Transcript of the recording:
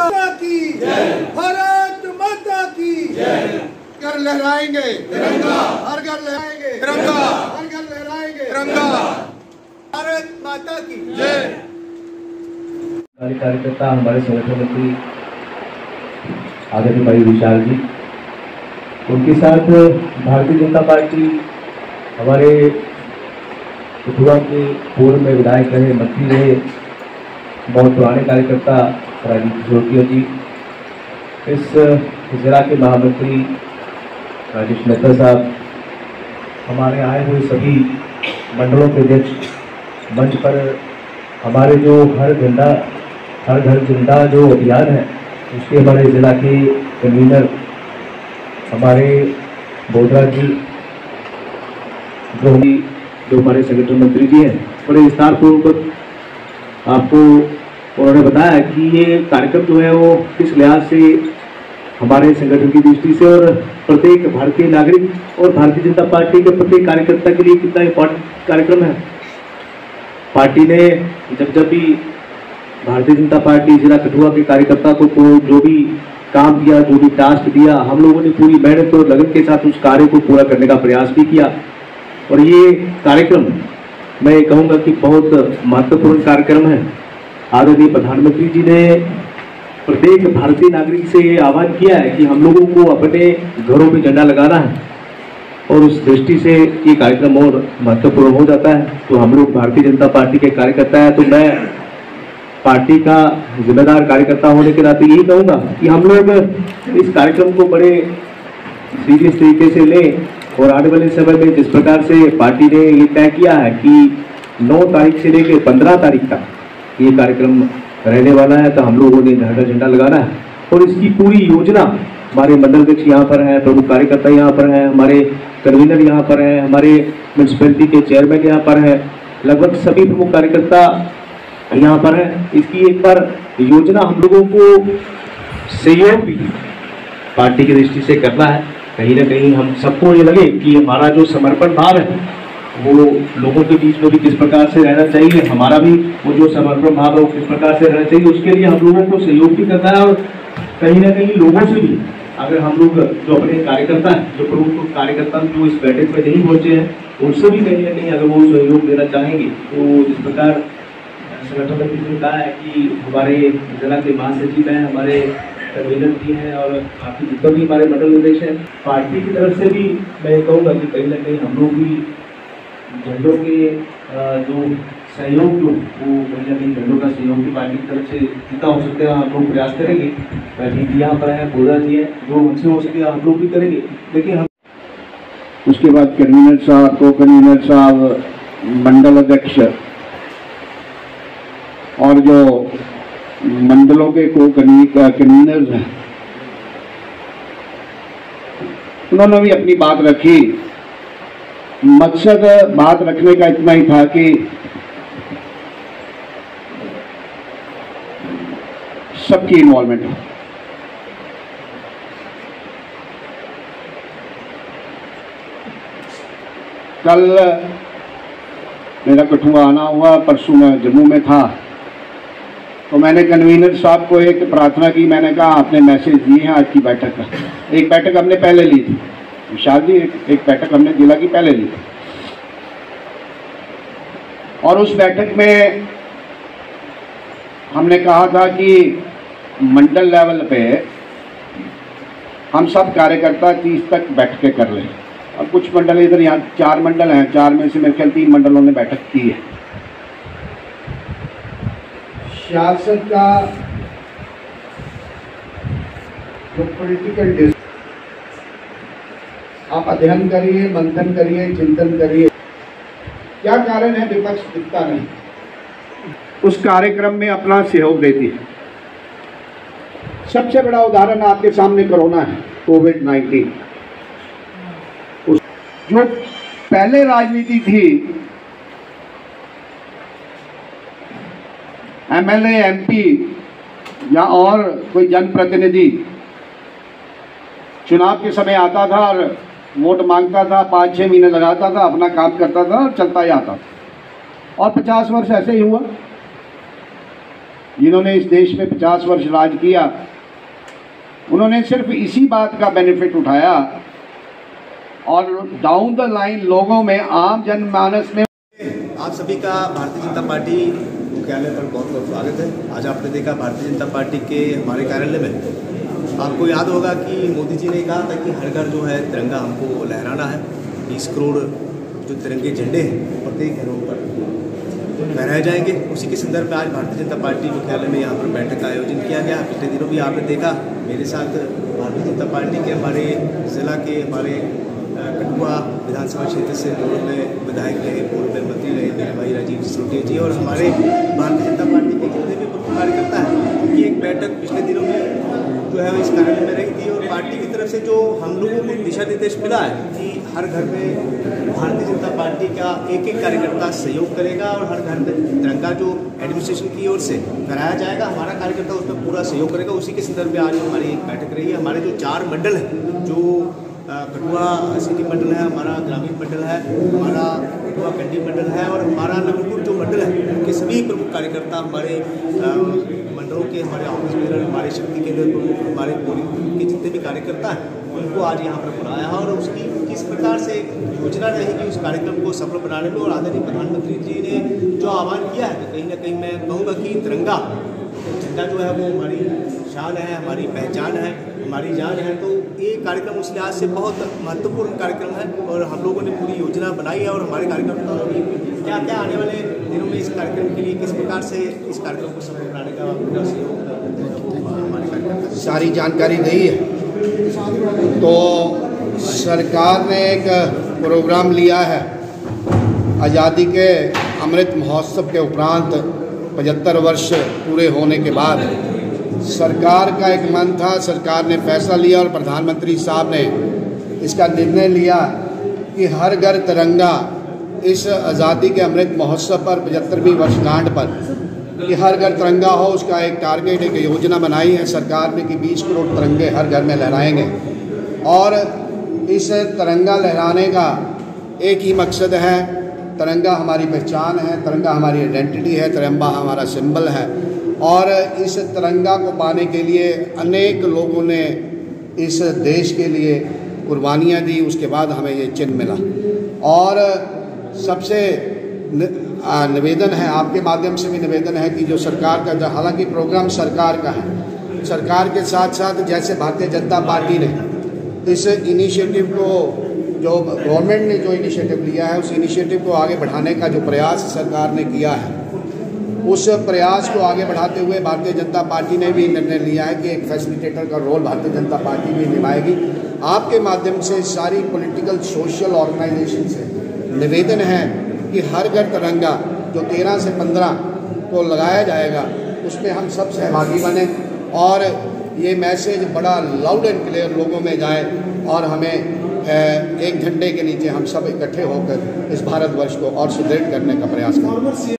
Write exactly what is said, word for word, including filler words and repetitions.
माता की जय, भारत माता की जय। घर लहराएंगे तिरंगा, हर घर लहराएंगे तिरंगा, हर घर लहराएंगे तिरंगा, भारत माता की जय। कार्यकर्ता हमारे संगठन मंत्री आदरणीय भाई विशाल जी, उनके साथ भारतीय जनता पार्टी हमारे कठुआ के पूर्व में विधायक रहे, मंत्री रहे, बहुत पुराने कार्यकर्ता राजीव जोटिया जी, इस जिला के महामंत्री राजेश मेहता साहब, हमारे आए हुए सभी मंडलों के अध्यक्ष, मंच पर हमारे जो हर झंडा हर घर जिंदा जो अभियान है उसके हमारे जिला के कन्वीनर हमारे बोधरा जी, जो जो हमारे संगठन मंत्री जी हैं, बड़े विस्तार पूर्वक आपको उन्होंने बताया कि ये कार्यक्रम जो है वो किस लिहाज से हमारे संगठन की दृष्टि से और प्रत्येक भारतीय नागरिक और भारतीय जनता पार्टी के प्रत्येक कार्यकर्ता के लिए कितना इम्पोर्टेंट कार्यक्रम है। पार्टी ने जब जब भी भारतीय जनता पार्टी जिला कठुआ के कार्यकर्ता को, को जो भी काम दिया, जो भी टास्क दिया, हम लोगों ने पूरी मेहनत और लगन के साथ उस कार्य को पूरा करने का प्रयास भी किया। और ये कार्यक्रम मैं कहूँगा कि बहुत महत्वपूर्ण कार्यक्रम है। आदरणीय प्रधानमंत्री जी ने प्रत्येक भारतीय नागरिक से ये आह्वान किया है कि हम लोगों को अपने घरों में झंडा लगाना है, और उस दृष्टि से ये कार्यक्रम और महत्वपूर्ण हो जाता है। तो हम लोग भारतीय जनता पार्टी के कार्यकर्ता हैं, तो मैं पार्टी का जिम्मेदार कार्यकर्ता होने के नाते यही कहूँगा कि हम लोग इस कार्यक्रम को बड़े सीरियस तरीके से लें, और आने वाले समय में जिस प्रकार से पार्टी ने ये तय किया है कि नौ तारीख से लेकर पंद्रह तारीख तक ये कार्यक्रम रहने वाला है, तो हम लोगों ने झंडा झंडा लगाना है। और इसकी पूरी योजना हमारे मंडल अध्यक्ष यहाँ पर हैं, प्रमुख कार्यकर्ता यहाँ पर हैं, हमारे कन्वीनर यहाँ पर हैं, हमारे म्यूनसिपैलिटी के चेयरमैन यहाँ पर हैं, लगभग सभी प्रमुख कार्यकर्ता यहाँ पर हैं। इसकी एक बार योजना हम लोगों को सहयोग भी पार्टी की दृष्टि से करना है। कहीं ना कहीं हम सबको ये लगे कि हमारा जो समर्पण भाव है वो लोगों के बीच में भी किस प्रकार से रहना चाहिए, हमारा भी वो जो समर्पण भाव है वो किस प्रकार से रहना चाहिए, उसके लिए हम लोगों को सहयोग भी करना है। और कहीं ना कहीं लोगों से भी, अगर हम लोग जो अपने कार्यकर्ता हैं, जो प्रमुख कार्यकर्ता जो इस बैठक में नहीं पहुंचे हैं, उनसे भी कहीं ना कहीं अगर वो सहयोग देना चाहेंगे, तो जिस प्रकार संगठन मंत्री ने कहा है कि हमारे जिला के महासचिव हैं, हमारे कन्वीनर जी हैं, और काफ़ी जितना भी हमारे मंडल अध्यक्ष हैं, पार्टी की तरफ से भी मैं कहूँगा कि कहीं ना कहीं हम लोग भी झंडों के जो सहयोग जो वो कहीं ना कहीं झंडों का सहयोग भी पार्टी की तरफ से जितना हो सकते हैं हम लोग प्रयास करेंगे। जी यहाँ पर हैं, बोधा जी हैं, जो उनसे हो सके हम लोग भी करेंगे। लेकिन हम उसके बाद कन्वीनर साहब, को कन्वीनर साहब, मंडल अध्यक्ष और जो मंडलों के को कन्वीनर्स हैं, उन्होंने भी अपनी बात रखी। मकसद बात रखने का इतना ही था कि सबकी इन्वॉल्वमेंट हो। कल मेरा कठुआ आना हुआ, परसों मैं जम्मू में था, तो मैंने कन्वीनर साहब को एक प्रार्थना की। मैंने कहा आपने मैसेज दिए हैं आज की बैठक का, एक बैठक हमने पहले ली थी विशाल जी, एक, एक बैठक हमने जिला की पहले ली थी, और उस बैठक में हमने कहा था कि मंडल लेवल पे हम सब कार्यकर्ता तीस तक बैठ के कर लें। और कुछ मंडल इधर, यहाँ चार मंडल हैं, चार में से मेरे ख्याल तीन मंडलों ने बैठक की है। सियासत का जो पॉलिटिकल, आप अध्ययन करिए, मंथन करिए, चिंतन करिए, क्या कारण है विपक्ष दिखता नहीं, उस कार्यक्रम में अपना सहयोग देती है। सबसे बड़ा उदाहरण आपके सामने कोरोना है, कोविड नाइन्टीन। जो पहले राजनीति थी, एमएलए, एमपी या और कोई जनप्रतिनिधि चुनाव के समय आता था और वोट मांगता था, पाँच छः महीने लगाता था, अपना काम करता था और चलता ही आता था, और पचास वर्ष ऐसे ही हुआ। जिन्होंने इस देश में पचास वर्ष राज किया, उन्होंने सिर्फ इसी बात का बेनिफिट उठाया और डाउन द लाइन लोगों में, आम जनमानस में। आप सभी का भारतीय जनता पार्टी मुख्यालय पर बहुत बहुत स्वागत है। आज आपने देखा भारतीय जनता पार्टी के हमारे कार्यालय में, आपको याद होगा कि मोदी जी ने कहा था कि हर घर जो है तिरंगा हमको लहराना है। बीस करोड़ जो तिरंगे झंडे हैं प्रत्येक घरों पर लहराए जाएंगे। उसी के संदर्भ में आज भारतीय जनता पार्टी मुख्यालय में यहाँ पर बैठक का आयोजन किया गया। पिछले दिनों भी आपने देखा मेरे साथ भारतीय जनता पार्टी के हमारे जिला के हमारे कठुआ विधानसभा क्षेत्र से पूर्व में विधायक रहे, पूर्व में मंत्री रहे मेरे भाई राजीव सिसोदिया जी, और हमारे भारतीय जनता पार्टी के जितने भी प्रमुख कार्यकर्ता हैं, उनकी एक बैठक पिछले दिनों में जो है इस कार्यालय में रही थी। और पार्टी की तरफ से जो हम लोगों को दिशा निर्देश मिला है कि हर घर में भारतीय जनता पार्टी का एक एक कार्यकर्ता सहयोग करेगा और हर घर में तिरंगा जो एडमिनिस्ट्रेशन की ओर से कराया जाएगा, हमारा कार्यकर्ता उसमें पूरा सहयोग करेगा। उसी के संदर्भ में आज हमारी एक बैठक रही है। हमारे जो चार मंडल हैं, जो कठुआ सिटी मंडल है, हमारा ग्रामीण मंडल है, हमारा कठुआ कंडी मंडल है और हमारा नगरपुर जो मंडल है, उनके सभी प्रमुख कार्यकर्ता हमारे मंडलों के, हमारे ऑफिस बेरर, हमारे शक्ति केंद्र प्रमुख, हमारे पोलिंग के जितने भी कार्यकर्ता हैं, उनको आज यहाँ पर बुलाया है और उसकी किस प्रकार से योजना रहेगी उस कार्यक्रम को सफल बनाने में। और आदरणीय प्रधानमंत्री जी ने जो आह्वान किया है, तो कहीं ना कहीं मैं कहूँगा कि तिरंगा झंडा जो है वो हमारी शान है, हमारी पहचान है, हमारी जान है। तो ये कार्यक्रम उस लिहाज से बहुत महत्वपूर्ण कार्यक्रम है और हम लोगों ने पूरी योजना बनाई है और हमारे कार्यक्रम क्या क्या आने वाले दिनों में इस कार्यक्रम के लिए किस प्रकार से इस कार्यक्रम को सफल बनाने का पूरा सहयोग हमारे कार्यक्रम सारी जानकारी दी है। तो सरकार ने एक प्रोग्राम लिया है आज़ादी के अमृत महोत्सव के उपरांत पचहत्तर वर्ष पूरे होने के बाद सरकार का एक मन था, सरकार ने फैसला लिया और प्रधानमंत्री साहब ने इसका निर्णय लिया कि हर घर तिरंगा इस आज़ादी के अमृत महोत्सव पर पचहत्तरवीं वर्षगांठ पर कि हर घर तिरंगा हो, उसका एक टारगेट, एक योजना बनाई है सरकार ने कि बीस करोड़ तिरंगे हर घर में लहराएंगे। और इस तिरंगा लहराने का एक ही मकसद है, तिरंगा हमारी पहचान है, तिरंगा हमारी आइडेंटिटी है, तिरंगा हमारा सिंबल है। और इस तिरंगा को पाने के लिए अनेक लोगों ने इस देश के लिए कुर्बानियाँ दी, उसके बाद हमें ये चिन्ह मिला। और सबसे निवेदन है, आपके माध्यम से भी निवेदन है कि जो सरकार का, हालांकि प्रोग्राम सरकार का है, सरकार के साथ साथ जैसे भारतीय जनता पार्टी ने इस इनिशिएटिव को, जो गवर्नमेंट ने जो इनिशिएटिव लिया है, उस इनिशिएटिव को आगे बढ़ाने का जो प्रयास सरकार ने किया है, उस प्रयास को आगे बढ़ाते हुए भारतीय जनता पार्टी ने भी निर्णय लिया है कि एक फैसिलिटेटर का रोल भारतीय जनता पार्टी भी निभाएगी। आपके माध्यम से सारी पॉलिटिकल सोशल ऑर्गेनाइजेशन से निवेदन है कि हर घर तिरंगा जो तेरह से पंद्रह को लगाया जाएगा, उसमें हम सब सहभागी बने और ये मैसेज बड़ा लाउड एंड क्लियर लोगों में जाए और हमें एक झंडे के नीचे हम सब इकट्ठे होकर इस भारतवर्ष को और सुदृढ़ करने का प्रयास करें।